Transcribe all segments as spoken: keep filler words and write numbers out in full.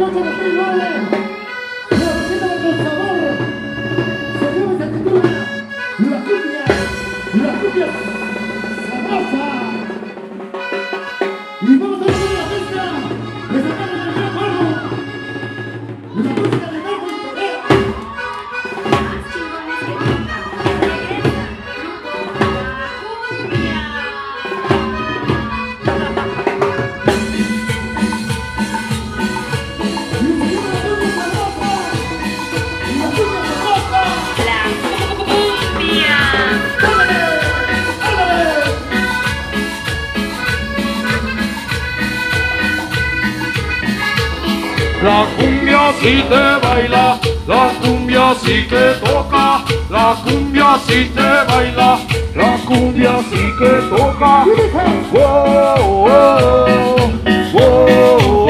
La cumbia sí te baila, la cumbia sí que toca, la cumbia sí te baila, la cumbia sí que toca. Wow, wow, wow,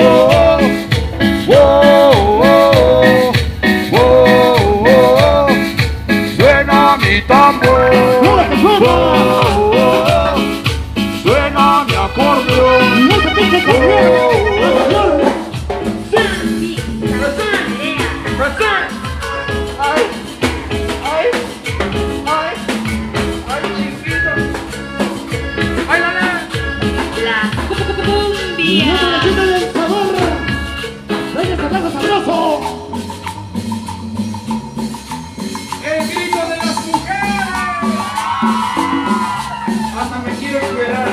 wow, wow, wow, wow. Suena mi tambor, wow, wow. Suena mi acordeón, wow. Ay, ay, ay, ay, chiquito. Ay, la la. La cumbia. ¡Sabroso! El grito de las mujeres. Hasta me quiero esperar.